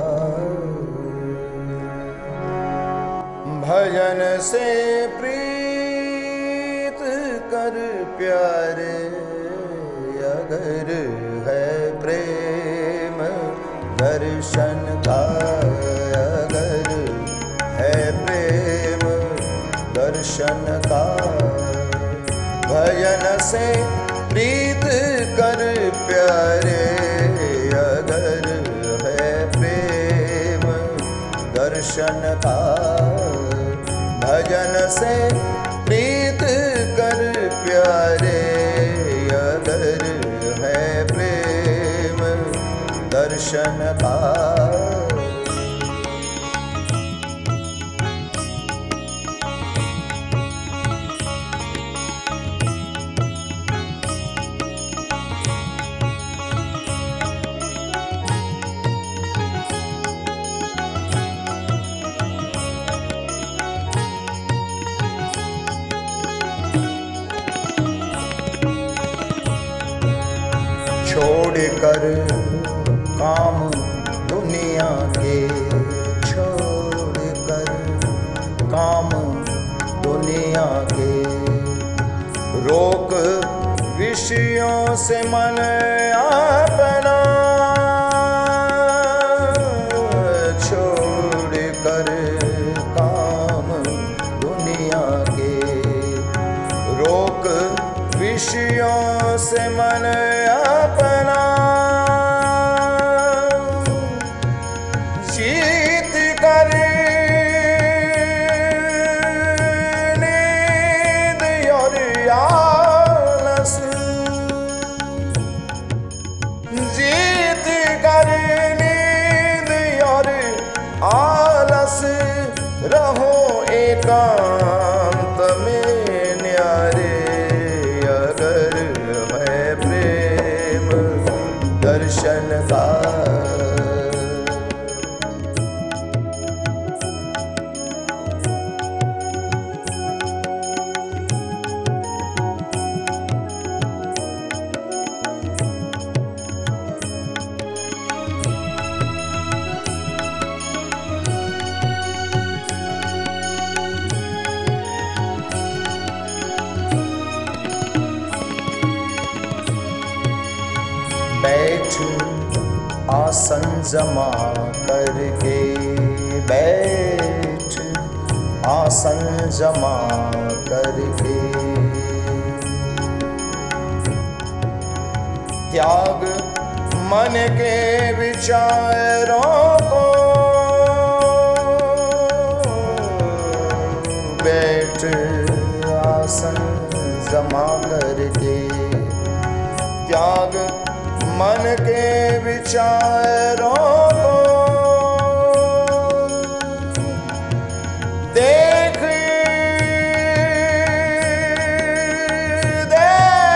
भजन से प्रीत कर प्यारे, अगर है प्रेम दर्शन का, अगर है प्रेम दर्शन का। भजन से प्रीत कर प्यारे, अगर है प्रेम दर्शन का। भजन से प्रीत कर प्यारे, अगर है प्रेम दर्शन का। छोड़कर काम दुनिया के, छोड़कर काम दुनिया के। रोक विषयों से मन अपना, छोड़कर काम दुनिया के। रोक विषयों से मन अपना, जीत कर नींद और आलस, जीत कर नींद और आलस। रहो एकांत में न्यारे, अगर है प्रेम दर्शन का। बैठ आसन जमा करके, बैठ आसन जमा करके। त्याग मन के विचारों को, बैठ आसन जमा करके। त्याग मन के विचारों को, देख दे,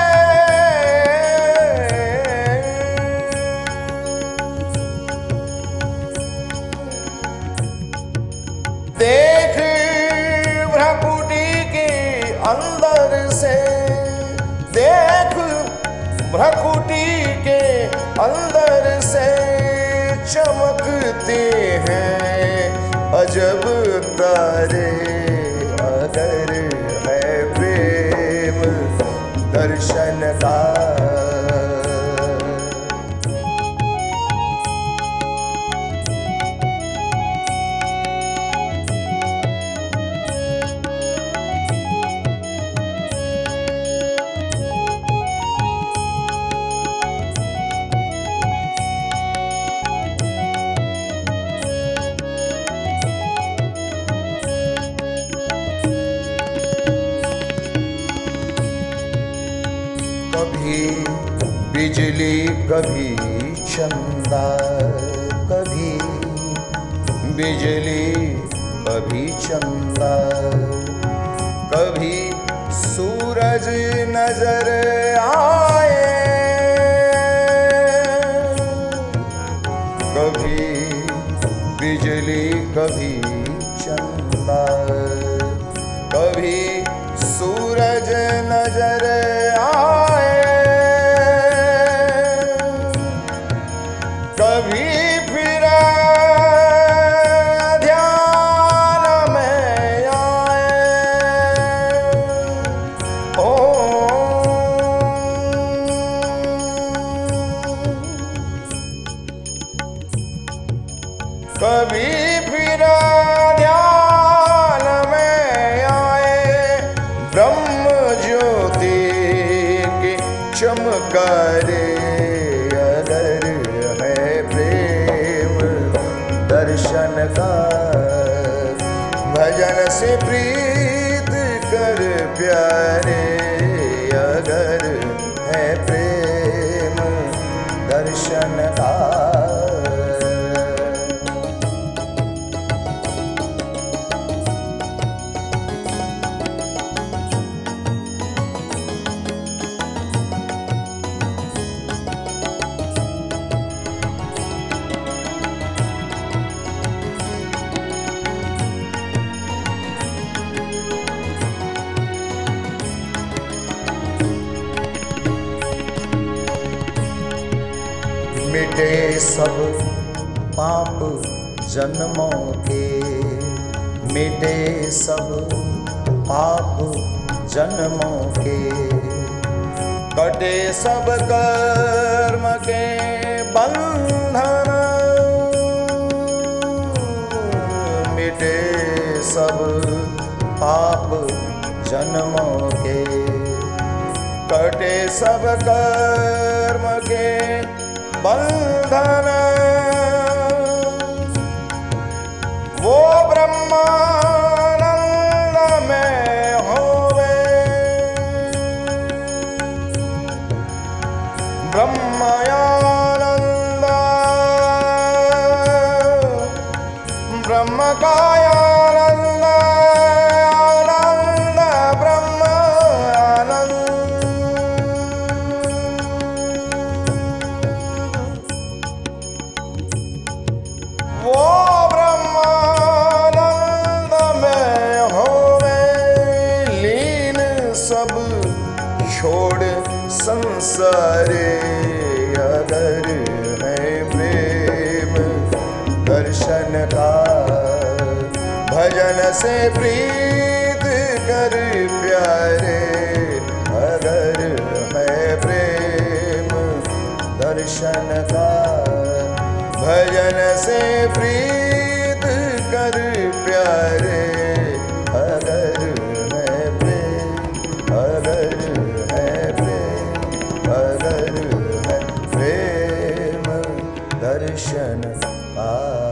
देख भ्रकुटी के अंदर से, देख भ्रकुटी के अंदर से चमकते हैं अजब तारे, अगर है प्रेम दर्शन का। कभी बिजली कभी चंदा, कभी बिजली कभी चंदा। कभी सूरज नजर आए, कभी बिजली कभी चंदा। कभी सूरज नजर आए, कभी फिरा कभी फिर ध्यान में आए ब्रह्म ज्योति की चमकारे। अगर है प्रेम दर्शन का भजन से प्रीत कर प्यारे। अगर है प्रेम दर्शन का। मिटे सब पाप जन्मों के, मिटे सब पाप जन्मों के, कटे सब कर्म के बंधन। मिटे सब पाप जन्मों के, कटे सब कर्म के बंधन। वो ब्रह्मानंद में होवे, ब्रह्मयानंद, ब्रह्म का आनंद, आनंद ब्रह्म आनंद। वो ब्रह्मानंद में होवे लीन सब छोड़ संसारे। अगर है प्रेम दर्शन का भजन से प्रीत कर प्यारे। अगर है प्रेम दर्शन का भजन से प्रीत कर प्यारे। अगर है प्रेम, अगर है प्रेम, अगर है प्रेम दर्शन का।